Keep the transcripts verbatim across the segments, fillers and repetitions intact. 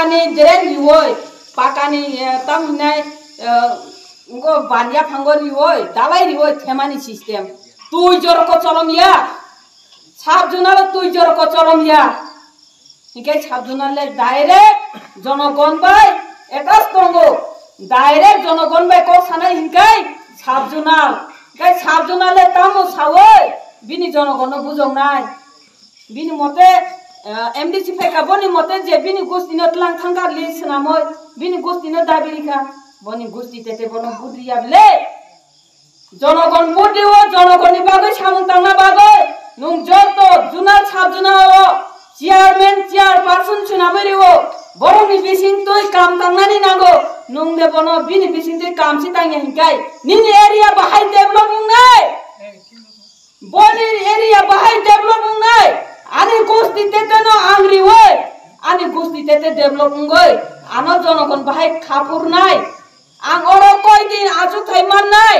pakani direct riwoi pakani tamhinai ngo banya phangor riwoi dalai riwoi themani system tui jor ko cholom ya sab junal tui jor ko cholom ya hikai sab junal le direct jonogon bai etas tongo direct jonogon bai ko sanai hikai sab junal kai sab junal le tamu sawoi bini jonogon no bujong nai bini mote M D C feka boni mote je bini gosti no tlang thangka le snamoy bini gosti no dabirika boni gosti tete bono budriya le jonogon budiwo jonogon ni bagoi samung tangna bagoi nung joto junal sab junal chairman chair person chunameriwo boroni bising toi kam tangnani nango nung de bono bini bising toi kam si tangya hinkai nini area bahai developing nai boni area bahai developing nai ani gosti tete no angri woi ani gosti tete developing goi ano jonogon bahai khapur nai ang oro koi din achu thaiman nai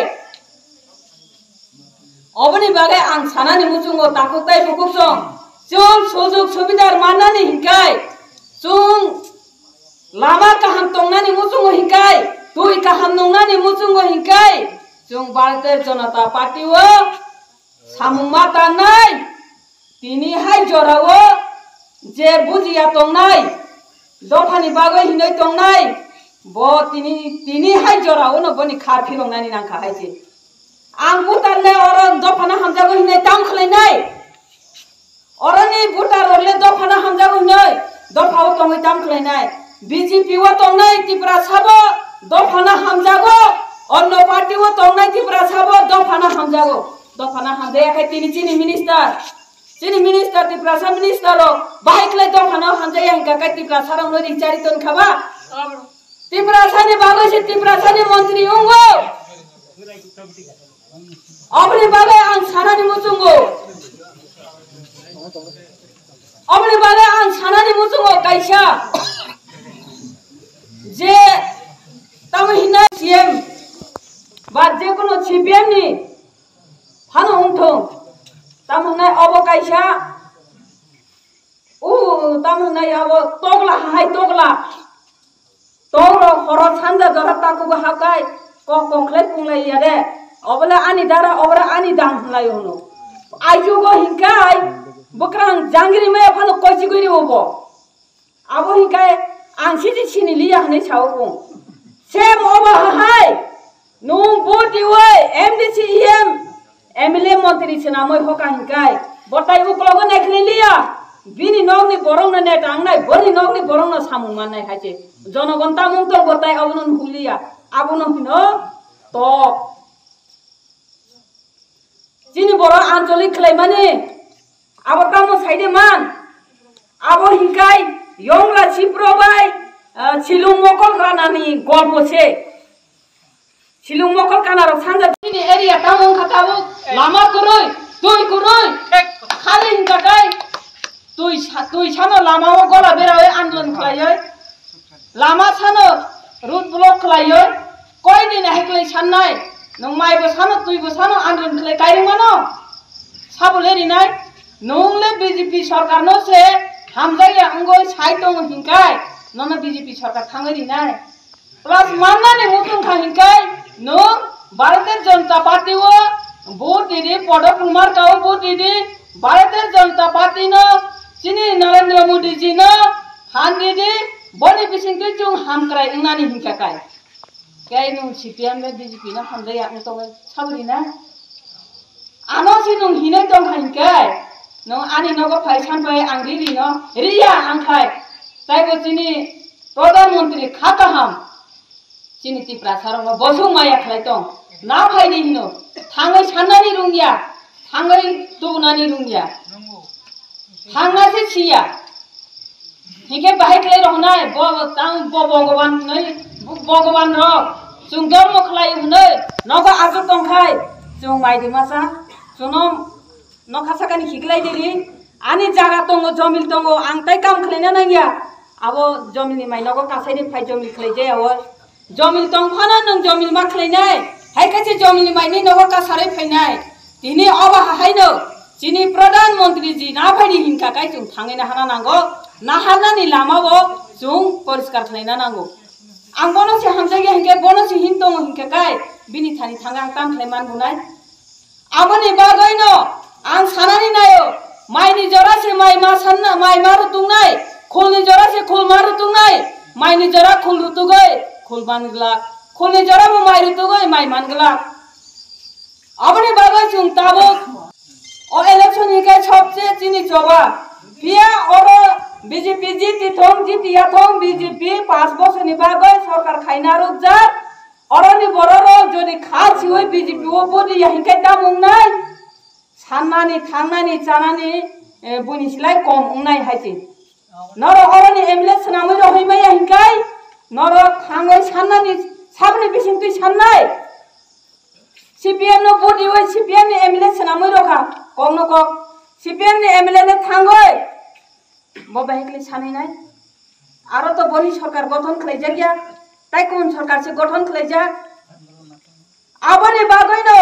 oboni bagai ang sanani muchungo takuk tai bukuk song chung sojok subidar manani hinkai chung lama kaham tongnani muchungo hinkai tui kaham nongnani muchungo hinkai chung Bharatiya Janata Party wo samung mata nai tini hai jorawo je bujiya tongnai dofani bagai hinai tongnai bo tini tini hai jorawo no boni kharfi rongnani nangkha haise ang butarle orang dofana hamjago hinai tam khlainai orani butar orle dofana hamjago hinai dofao tongai tam khlainai B J P wo tongnai Tipra sabo dofana hamjago onno party wo tongnai Tipra sabo dofana hamjago dofana hamjaya khai tini chini minister chini minister Tipra sa minister ro bahai khlai dofana hamjaya hinka khai Tipra sarang no richari ton khaba Tipra sani bagoi se Tipra sani mantri ungo अपने बारे आं सानानि मुचुंगो अपने बारे आं सानानि मुचुंगो काइसा जे तमहिना C M बा जे कोनो C P M नि फानो उंथों तमहना अब काइसा उ तमहना अब तोगला हाय तोगला तोरो हरो सानजा जरता को हाकाय को कोखले पुंगलै यादे obala ani dara obra ani dang lai hono aiju go hinkai bukrang jangri me phano kochi gori obo abo hinkai ansi ji chini liya hne chao ko sem oba hai nu bodi wai M D C M M L A mantri chena moi hoka hinkai botai uklogo nekhli liya bini nogni borong na ne tang nai boni nogni borong na samung man nai khache jonogon tamung to botai abonon huliya abonon hino to Jini boro anjali khlaimani abo tamo saide man abo hinkai yongla chipro bai chilung mokol kanani golpo che chilung mokol kanaro sanja jini area tamong khatabu lama koroi tui koroi khali hinka kai tui tui chano lama o gola berawe andolon khlaioi lama chano road block khlaioi koi din heklai sannai nong mai bo sano tui bo sano andron khlai kairing mano sabole rinai nong le B J P sarkar no se hamjaya angoi saitong hinkai nona B J P sarkar thangai rinai plus manna ne mutung kha hinkai nong Bharatiya Janata Party wo vote didi podo kumar ka vote didi Bharatiya Janata Party no chini Narendra Modi ji no han didi boni bising tu chung ham krai ingani hinka kai kai nung C P M le B J P na hamjaya ang tong sabri na ano si nung hinai tong hinkai nung ani nogo phai san bai angri ri no riya angkhai tai bo chini pradhan mantri khata ham chini Tipra sarong bosung maya khlai tong na phai ni hino thangai sanani rungya thangai tugnani rungya thangna se chiya hike bahai khlai rohnai bo tang bo bhagavan nai bhagavan ro chung dharma khlai hunai nogo ajo tong khai chung mai di masa chunom no khasa kani hiklai diri ani jaga tongo jomil tongo ang tai kam khlaina nangya abo jomil ni mai nogo kasai ni phai jomil khlai je awo jomil tong phana nang jomil ma khlainai hai kache jomil ni mai ni nogo kasare phainai tini oba haino chini pradhan mantri ji na phai ni hinka kai chung thangai na hana nango na hana ni lama bo जों परिष्कार खालायना नांगौ आं बनो से हामजागे हिंके बनो से हिन दङ हिंके काय बिनि थानि थांगा आं ताम खालायमान बुनाय आबोनि बागैनो आं सानानि नायो माइनि जरासे माइ मा सानना माइ मा रुतुंनाय खलनि जरासे खल मा रुतुंनाय माइनि जरा खल रुतुगै खल मानगला खलनि जराबो माइ रुतुगै माइ मानगला आबोनि बागै जों ताबो ओ इलेक्शन हिंके सबसे चिनि चबा बिया अरो बीजेपी जीती थों जीती या थों बीजेपी पाँच बছरनि बागै सरकार खायनारो जार अरनि बररो जदि खासि होय बीजेपी ओ बदि या हिंके दामुंनाय साननानि थांनानि जानानि बुनिसलाय कम उंनाय हायति नर अरनि एमएलए सनामै रहिमै या हिंकाय नर थाङै साननानि साबनि बिसिंतै साननाय सीपीएम नो बदि होय सीपीएम नि एमएलए सनामै रखा कम न कम सीपीएम नि एमएलए ने थाङै बबाइकले सानैनाय आरो तो बनि सरकार गठन खालायजा गया ताइ कोन सरकार से गठन खालायजा आबोनि बागैनो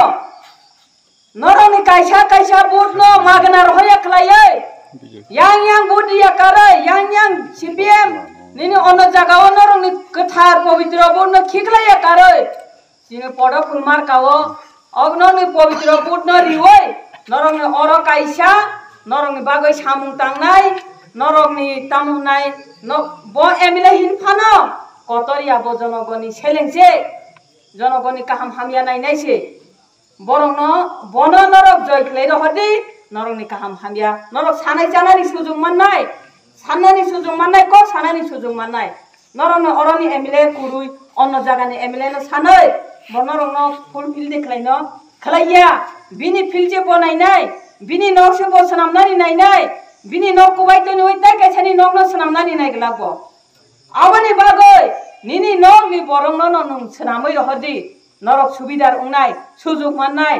नरनि कायसा कायसा बुट न मागना रहया खालायै yang yang budi ya karai yang yang CPM निनि अन जागाव नरनि गोथार पवित्र बुट न खिखला या कारै जिने पड फुलमार कावो अग्ननि पवित्र बुट न रिवै नरनि अर कायसा नरनि बागै सामुं तांनाय नरकनि तामुनाय न ब एमएलए हिनफानो कतरिया ब जनगनि सेलेंसे जनगनि काहाम हामिया नायनायसे बरंन बन नरक जय खलै रहदि नरकनि काहाम हामिया नरक सानाय जानानि सुजुग माननाय साननानि सुजुग माननाय को सानानि सुजुग माननाय नरकनि अरनि एमएलए कुरुय अन्न जागानि एमएलए न सानै ब नरकन फुलफिल देखलायनो खलाइया बिनि फिलजे बनायनाय बिनि नकसे बसनामनानि नायनाय बिनि नक कुबाइतनि उइताय कायसानि नक न सनामनानि नायगलाबो आबोनि बागै निनि नक नि बरंनो न नों सनामै रहदि नरक सुबिदार उंनाय सुजुग माननाय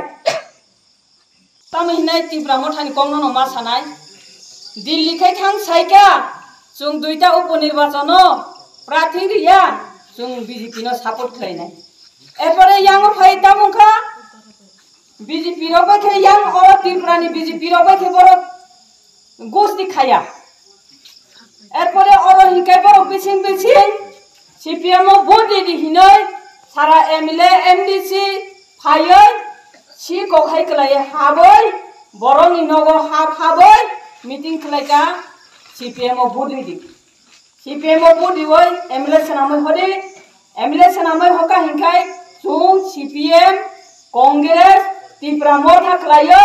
तामिहिनाय तिब्रा मथानि कमनो न मा सानाय दिल्ली खाय थां साइका जों दुइटा उपनिर्वाचन प्रार्थी रिया जों बीजेपी न सापोर्ट खालायनाय एपरे यांग फाय तामुखा बीजेपी रो बाखे यांग और तिब्रानि बीजेपी रो बाखे बर गोष्ठी खाया एरपरे अरो हिंकाय बर बिसिं बिसिं सीपीएम भोट दिदि हिनै सारा एमएलए एमडीसी फायै सी गखाय खलाय हाबै बरनि नगो हाब हाबै मीटिंग खलायका सीपीएम भोट दिदि सीपीएम भोट दिवै एमएलए सनामै हदि एमएलए सनामै हका हिंकाय जों सीपीएम कांग्रेस तिब्रा मथा खलायै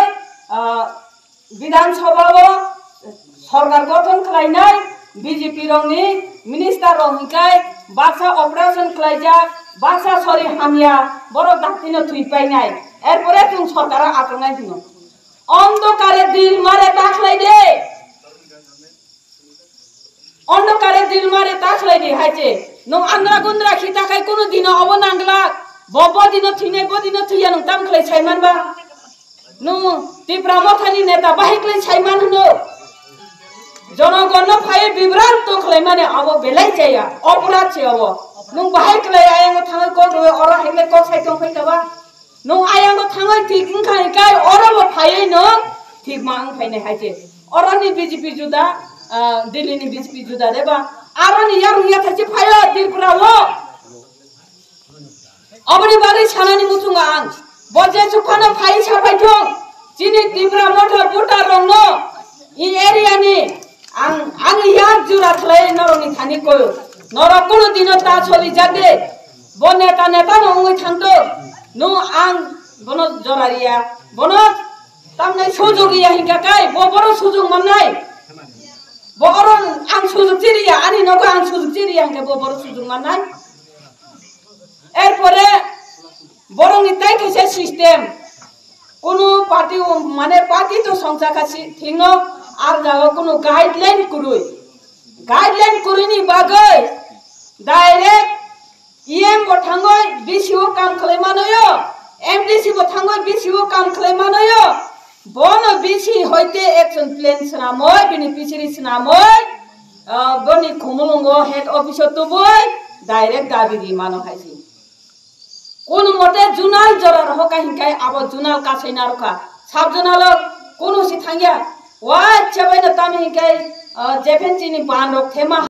विधानसभा सरकार गठन खालायनाय बीजेपी रंनि मिनिस्टार रंनिकाय बासा ऑपरेशन खालायजा बासा सरी हामिया बर दातिनो थुइपायनाय एरपरे जों सरकारा आक्रमण दिनो अंधकारे दिल मारे ताखलाय दे अंधकारे दिल मारे ताखलाय दे हायजे नों आंद्रा गुन्द्रा खिताखाय कोनो दिनो अब नांगला बब दिनो थुइनाय ब दिनो थुइया नों ताम खलाय सायमानबा नों तिब्रा मथानि नेता बाहिकलाय सायमान होनो जनगण फाय बिब्रान तो खलाय माने अब बेलाय जाया अपराध छे अब नों बाहिकलाय आयांग थाङै को दो अर हायले को साइथं फैताबा नों आयांग थाङै थिक खाय काय अरबो फायै नों थिक मा आं फायनाय हायजे अरनि बीजेपी जुदा दिल्लीनि बीजेपी जुदा देबा आरनि यार या थाचे फायो त्रिपुरावो अबनि बागै सानानि मुथुङा आं बजे सुखानो फाय साफायथं जिनि त्रिपुरा मथर बुटा रंनो इ एरियानि आं आं यार जुरा खलाय नरनि थानि को नरक कोनो दिन ता छलि जादे ब नेता नेता नङै थांतो नो आं बनो जरारिया बनो तामनै सुजुगिया हिंगा काय ब बरो सुजुग माननाय बरो आं सुजुग जिरिया आनि नगो आं सुजुग जिरिया हिंगा ब बरो सुजुग माननाय एरपरे बरंनि ताइ कैसे सिस्टेम कोनो पार्टी माने पार्टी तो संसाखा थिङो आर जागो कोनो गाइडलाइन कुरुय गाइडलाइन कुरुनि बागै डाइरेक्ट ईएम बो थाङै बीसीओ काम खालायमानयो एमडीसी बो थाङै बीसीओ काम खालायमानयो बनो बीसी होइते एक्शन प्लान सनामै बेनिफिशियरी सनामै बनि खुमुलंगो हेड ऑफिसर तो बय डाइरेक्ट दाबि मानो हायसि कोन मते जुनाल जरा रह का हिंकाय आबो जुनाल कासैना रखा साब जुनाल कोनो सि थांगिया वा चबायना तामे हिंकाय जेफेनचिनि बान रख थेमा